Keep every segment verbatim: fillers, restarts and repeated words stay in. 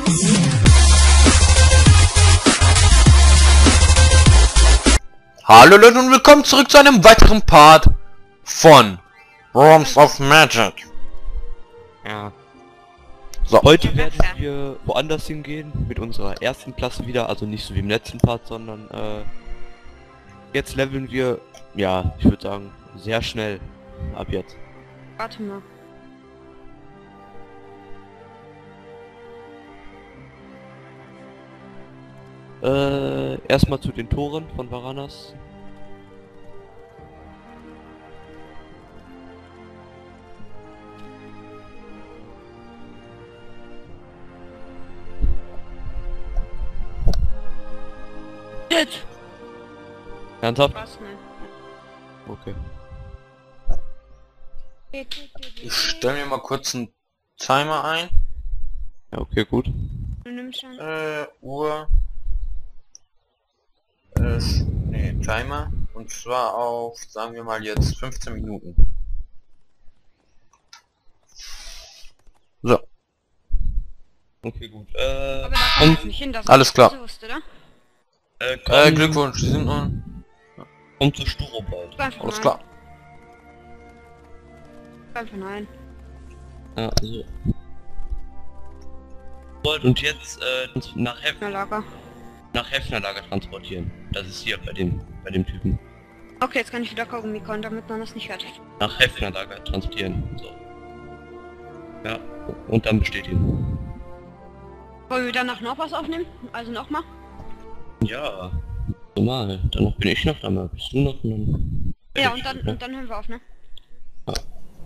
Hallo Leute und willkommen zurück zu einem weiteren Part von Realms of Magic. Ja. So. Heute werden wir woanders hingehen, mit unserer ersten Klasse wieder, also nicht so wie im letzten Part, sondern äh, jetzt leveln wir, ja, ich würde sagen, sehr schnell ab jetzt. Warte mal. Äh, erstmal zu den Toren von Varanas. Jetzt! Ernsthaft? Was ne? Okay. Ich stelle mir mal kurz einen Timer ein. Ja, okay, gut. Du nimmst schon. Äh, Uhr. Äh, nee, Timer. Und zwar auf, sagen wir mal jetzt fünfzehn Minuten. So. Okay, gut. Äh, Aber da komm, kommt es nicht hin, dass alles du klar. das wusste, oder? äh, komm, Äh, Glückwunsch, Sie sind nun. komm zu Sturo bald. Einfach Alles nein. klar. Einfach nein. Ja, so. Und jetzt äh, nach Hef Na Lager. nach Hefnerlager transportieren. Das ist hier bei dem bei dem Typen. Okay, jetzt kann ich wieder Kaugummi kauen, damit man das nicht hört. Nach Hefnerlager transportieren. So. Ja, und dann bestätigen. Wollen wir danach noch was aufnehmen? Also nochmal? Ja, normal. Danach bin ich noch da, mal bist du noch und dann... Ja, ich, und dann, ne? und dann hören wir auf, ne? Ja.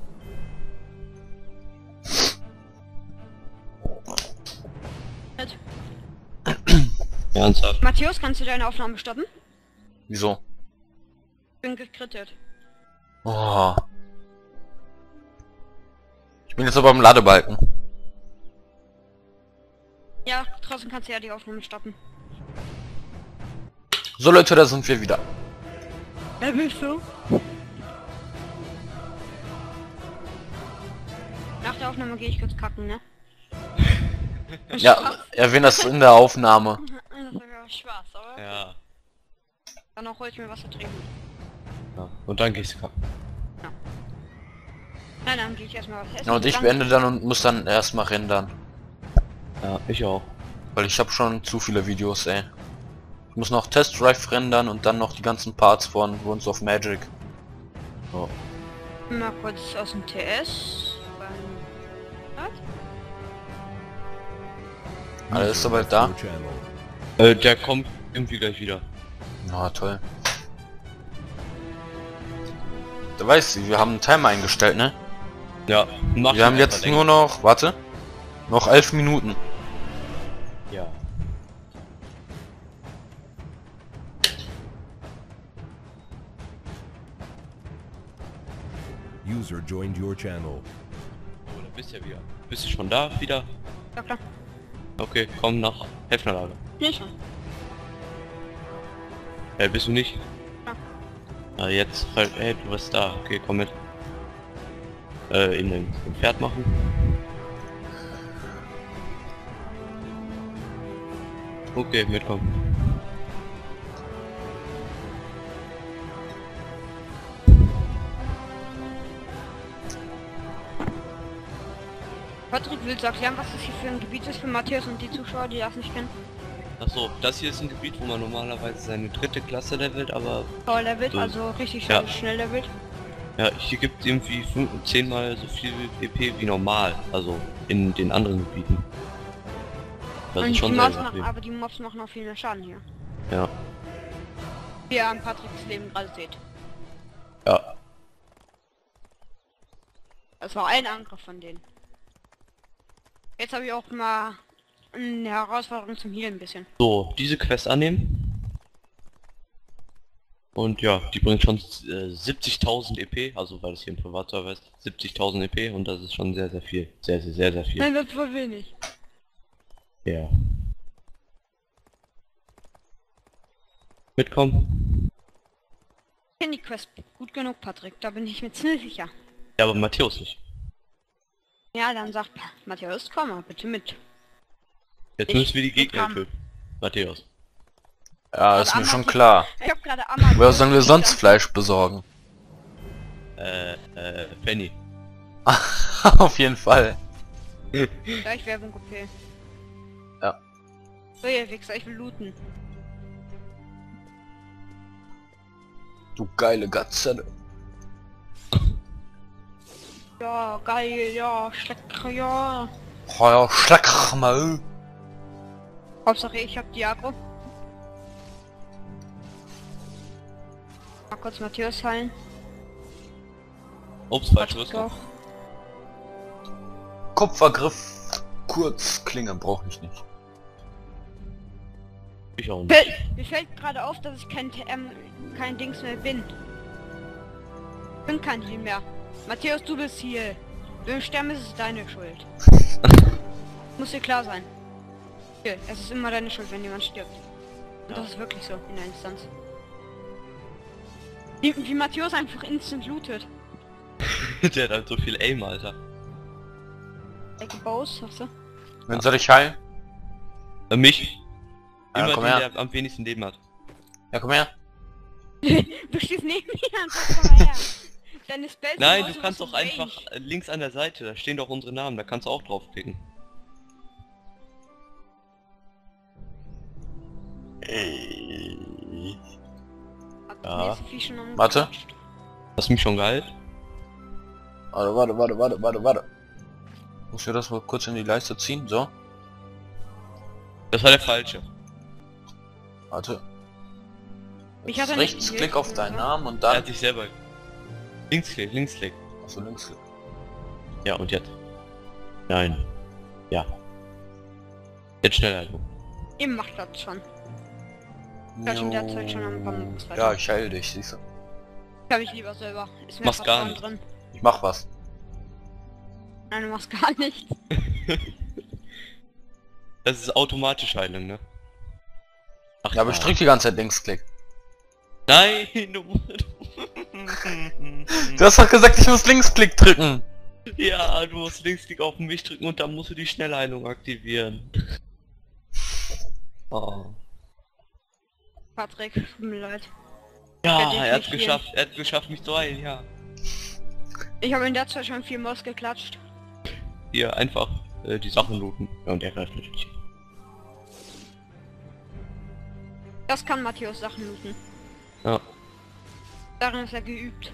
Jetzt. Ja, ernsthaft. Matthäus, kannst du deine Aufnahme stoppen? Wieso? Ich bin gekrittet. Oh. Ich bin jetzt aber im Ladebalken. Ja, trotzdem kannst du ja die Aufnahme stoppen. So Leute, da sind wir wieder. Wer bist du? Nach der Aufnahme gehe ich kurz kacken, ne? Ja, erwähne das in der Aufnahme. Das ist ja Spaß, oder? Ja. Dann hol ich mir was zu trinken. Ja. Und dann gehst du kacken. Nein, dann gehe ich erstmal was essen. Ja, und ich dann- beende dann und muss dann erstmal rendern. Ja, ich auch. Weil ich habe schon zu viele Videos, ey. Ich muss noch Test Drive rendern und dann noch die ganzen Parts von Runes of Magic. So. Mal kurz aus dem T S. Was? Alles ist soweit da? Äh, der kommt irgendwie gleich wieder. Na toll. Du weißt, wir haben einen Timer eingestellt, ne? Ja, mach Wir haben ihn jetzt einfach nur noch, warte, noch elf Minuten. länger. Ja. User joined your channel. Oh, da bist du ja wieder. Bist du schon da wieder? Ja klar. Okay, komm nach Hefnerlager. Nee, schon. Äh, bist du nicht? Ja. Na jetzt, halt, ey, du bist da. Okay, komm mit. Äh, in den, den Pferd machen. Okay, mitkommen. Patrick, willst du erklären, was das hier für ein Gebiet ist für Matthäus und die Zuschauer, die das nicht kennen? Achso, das hier ist ein Gebiet, wo man normalerweise seine dritte Klasse levelt, aber Power levelt, So. also richtig Ja. schnell, schnell levelt. ja, hier gibt es irgendwie fünf, zehnmal so viel E P wie normal, also in den anderen Gebieten. Das Und ist die schon sehr, Mobs sehr machen, viel. aber die Mobs machen auch viel mehr Schaden hier. Ja, Wie ihr an Patricks Leben gerade seht. ja. Das war ein Angriff von denen. Jetzt habe ich auch mal eine Herausforderung zum Healen ein bisschen. So, diese Quest annehmen. Und ja, die bringt schon äh, siebzigtausend E P, also weil es hier im Privatserver ist, siebzigtausend E P und das ist schon sehr, sehr viel. Sehr, sehr, sehr, sehr viel. Nein, das ist voll wenig. Ja. Mitkommen. Ich kenne die Quest gut genug, Patrick. Da bin ich mir ziemlich sicher. Ja, aber Matthäus nicht. Ja, dann sagt Matthäus, komm mal bitte mit. Jetzt Ich- müssen wir die Gegner Programm. töten. Matthäus. Ja, ist Also mir schon Amazon- klar. Ich hab gerade Amazon. Woher sollen wir sonst Fleisch besorgen? Äh, äh, Penny. Auf jeden Fall. Gleich Werbung, okay. Ja. So, ihr Wichser, ich will looten. Du geile Gazelle. Ja, geil, ja, schlecker, ja. Oh ja, schleck mal. Hauptsache, ich hab die Agro. Mal kurz Matthäus heilen. Ups, falsch Patrick Rüstung. auch. Kupfergriff. Kurz Klinge brauche ich nicht. Ich auch nicht. Fällt- Mir fällt gerade auf, dass ich kein, ähm, kein Dings mehr bin. Ich bin kein Heal mehr. Matthäus, du bist Heal. Du im Sterben ist es deine Schuld. Muss dir klar sein. Hier, es ist immer deine Schuld, wenn jemand stirbt. Und Ja. das ist wirklich so in der Instanz. Wie, wie Matthäus einfach instant lootet. Der hat halt so viel Aim, Alter. Ecke Bows, sagst du? Wen soll ich heilen? Äh, mich. Ja, Immer komm den, her. der am wenigsten Leben hat. Ja, komm her. Du stehst neben mir und sagst, komm mal her. Deine Spells sind Nein, heute du kannst was doch von einfach Range. äh, links an der Seite, da stehen doch unsere Namen, da kannst du auch draufklicken. Hat Ja. das nächste Vieh schon Warte. umgeklatscht. Hast du mich schon geheilt? Warte, warte, warte, warte, warte, warte. Muss ich das mal kurz in die Leiste ziehen? So. Das war der falsche. Warte. Ich Jetzt hatte nicht Rechtsklick gehört, auf deinen oder? Namen und Er dann... hat sich selber... Linksklick, Linksklick. Achso, Linksklick. Ja, und jetzt? Nein. Ja. Jetzt schneller. Du. Ihr macht das schon. Ich hab in der Zeit schon am Baum gezweifelt. Ja, ich heile dich, siehst du. Hab ich lieber selber. Ist mir Mach's gar Vertrauen nicht. drin. Ich mach was. Nein, du machst gar nichts. Das ist automatisch Heilung, ne? Ach Ja, aber ich drück die ganze Zeit Linksklick. Nein, du Du hast doch gesagt, ich muss Linksklick drücken. Ja, du musst Linksklick auf mich drücken und dann musst du die Schnellheilung aktivieren. Oh. Patrick, tut mir leid. Ja, Werde ich er hat nicht geschafft, er hat geschafft mich zu heilen, ja. Ich habe in der Zeit schon viel Maus geklatscht. Hier, einfach äh, die Sachen looten. Ja, und er greift natürlich. Das kann Matthäus Sachen looten. Ja. Darin ist er geübt.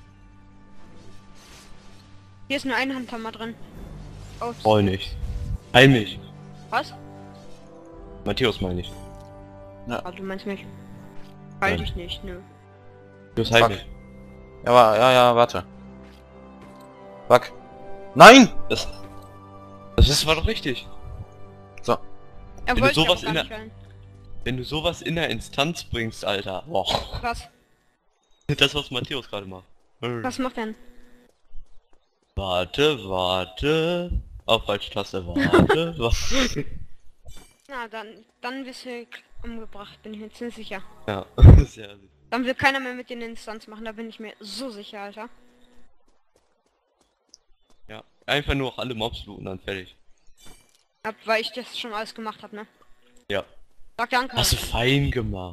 Hier ist nur ein Handhammer drin. Oh, Freu nicht. Heil mich. was? Matthäus meine ich. Ah, du meinst mich. Halt Nein. dich nicht, nö. Matthäus heil Fuck. mich. Ja, wa- ja, ja, warte. Fuck. Nein! Das, das ist war doch richtig. So. Er du wollte sowas aber gar in der- nicht heilen. Wenn du sowas in der Instanz bringst, Alter. Boah. Was? Das, was Matthäus gerade macht. Was macht denn? Warte, warte. Auf falsche Taste, warte, warte. Na, dann, dann wirst du umgebracht, bin ich mir ziemlich sicher. Ja, sehr gut. Dann will keiner mehr mit dir eine Instanz machen, da bin ich mir so sicher, Alter. Ja. Einfach nur auch alle Mobs looten, dann fertig. Ab, weil ich das schon alles gemacht habe, ne? Ja. Sag danke. Hast du fein gemacht.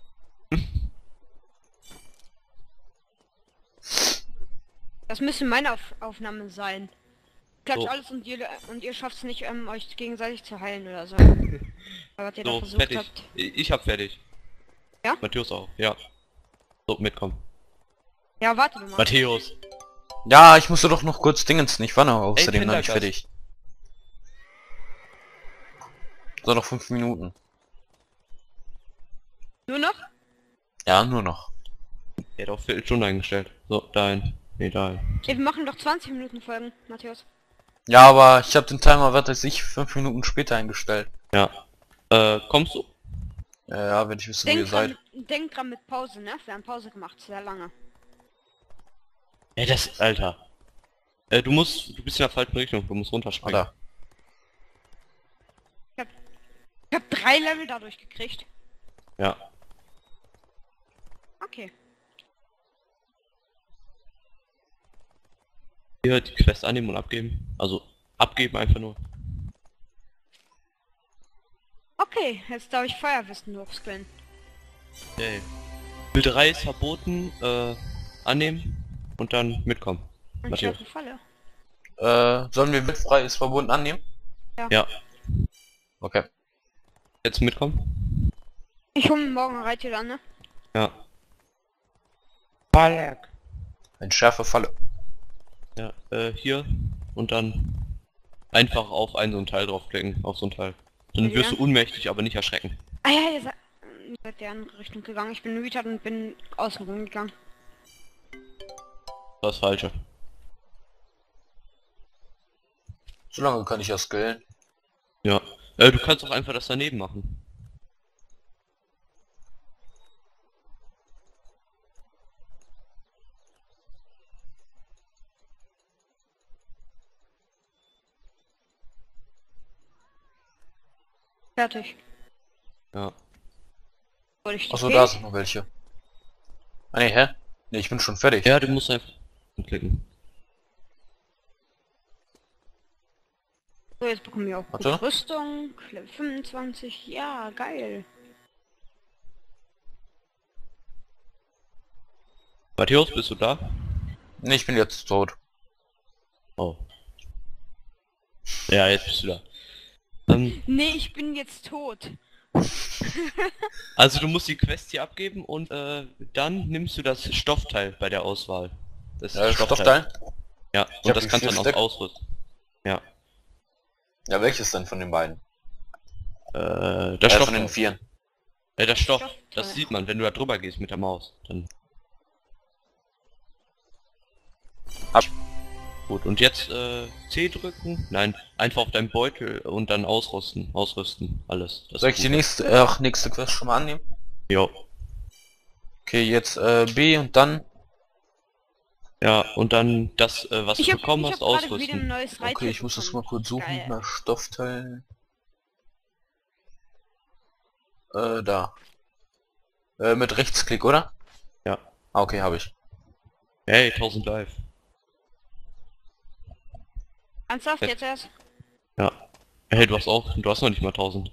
Das müssen meine Auf Aufnahmen sein. Klatsch So. alles und ihr und ihr schafft es nicht, ähm, euch gegenseitig zu heilen oder so. Aber was ihr da So, versucht fertig. habt. Ich ich hab fertig. Ja? Matthäus auch, ja. So, mitkommen. Ja, warte du mal. Matthäus. Ja, ich musste doch noch kurz Dingens, ich war noch außerdem noch nicht Kindergast. fertig. So, noch fünf Minuten. Nur noch? Ja, nur noch. Er hat auf Viertelstunde eingestellt. So, dahin. Nee, dahin. Ey, wir machen doch zwanzig Minuten Folgen, Matthäus. Ja, aber ich habe den Timer, was weiß ich, fünf Minuten später eingestellt. Ja. Äh, kommst du? Ja, ja, wenn ich wüsste, wo ihr Denk dran, seid. mit, denk dran mit Pause, ne? Wir haben Pause gemacht, sehr lange. Ja, das, Alter. Äh, du musst, du bist in der falschen Richtung, du musst runterspringen. Oder? Ich hab drei Level dadurch gekriegt. Ja. Okay. Hier die Quest annehmen und abgeben. Also, abgeben einfach nur. Okay, jetzt darf ich Feuerwissen hochskillen. Okay. Wilderei ist verboten, äh, annehmen und dann mitkommen. Und Matthias. ich Falle. Äh, sollen wir wildfrei ist verbunden annehmen? Ja, Okay. jetzt mitkommen? Ich hole morgen Reittier dann, ne? Ja. Balek. Eine schärfe Falle. Ja, äh, hier und dann einfach auf einen so ein Teil draufklicken, auf so ein Teil. Dann Ja. wirst du ohnmächtig, aber nicht erschrecken. Ah ja, ihr seid, ihr seid der andere Richtung gegangen. Ich bin retard und bin außen rumgegangen. Das Falsche. So lange kann ich ja skillen. Ja. Äh, du kannst auch einfach das daneben machen. Fertig. Ja. Soll ich die Achso, Fee- da sind noch welche. Ah ne, hä? Ne, ich bin schon fertig. Ja, du musst einfach klicken. So, jetzt bekommen wir auch Warte. gute Rüstung. Level fünfundzwanzig. Ja, geil. Matthäus, bist du da? Ne, ich bin jetzt tot. Oh. Ja, jetzt bist du da. Ähm, Nee, ich bin jetzt tot. also du musst die Quest hier abgeben und äh, dann nimmst du das Stoffteil bei der Auswahl. Das Ja, Stoffteil? Ja, hab und das die kannst du vier dann Stück. auch ausrüsten. Ja. Ja, welches denn von den beiden? Äh, das Äh, von den Stoffteil. vier. Äh, das Stoff. Stoffteil. Das sieht man, wenn du da drüber gehst mit der Maus. Dann. Hab. Gut, und jetzt äh, C drücken. Nein, einfach auf deinen Beutel und dann ausrüsten. Ausrüsten. Alles. Das Soll ist ich die gut. nächste, äh, ach, nächste Quest schon mal annehmen? Jo. Okay, jetzt äh, B und dann... Ja, und dann das, äh, was Ich du hab, bekommen ich hast, hab gerade wieder ein ausrüsten. neues Reittier Okay, ich muss das mal bekommen. kurz suchen Geil. nach Stoffteilen. Äh, da. Äh, mit Rechtsklick, oder? Ja. Ah, okay, habe ich. Hey, tausend Live. Ernsthaft Jetzt- jetzt erst? Ja. Hey, du hast auch, du hast noch nicht mal tausend.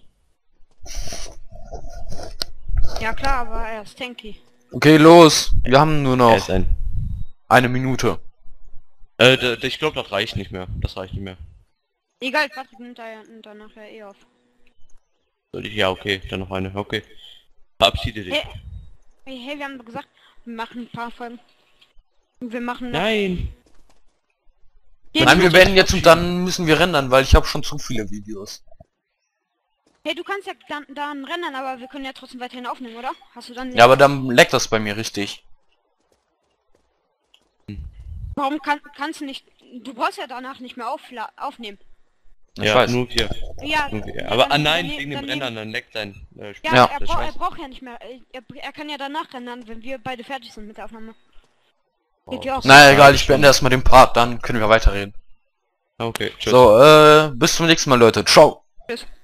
Ja klar, aber er ist tanky. Okay, los! Wir haben nur Er noch ist ein. eine Minute. Äh, d- d- ich glaube, das reicht nicht mehr. Das reicht nicht mehr. Egal, Patrick nimmt da ja dann nachher eh auf. Soll ich? Ja, okay, dann noch eine. Okay. Verabschiede dich. Hey, hey, hey, wir haben doch gesagt, wir machen ein paar Folgen. Und wir machen... Nein! Hey, Nein, du, wir beenden jetzt und dann müssen wir rendern, weil ich habe schon zu viele Videos. hey, du kannst ja dann, dann rennen, aber wir können ja trotzdem weiterhin aufnehmen, oder? Hast du dann... Ja, aber dann leckt das bei mir richtig. Warum kann, kannst du nicht... Du brauchst ja danach nicht mehr aufla aufnehmen. Ich ja, weiß. nur wir. Ja, Nur wir. ja, Aber dann- ah nein, dann- wegen dem dann- Rennen, dann leckt dein äh, Spiel. Ja, Ja. Er, Das brauch, er weiß ich. braucht ja nicht mehr... Er, er kann ja danach rennen, wenn wir beide fertig sind mit der Aufnahme. Geht ja auch. Naja, egal, ich beende erstmal den Part, dann können wir weiterreden. Okay, tschüss. So, äh, bis zum nächsten Mal, Leute. Ciao! Tschüss.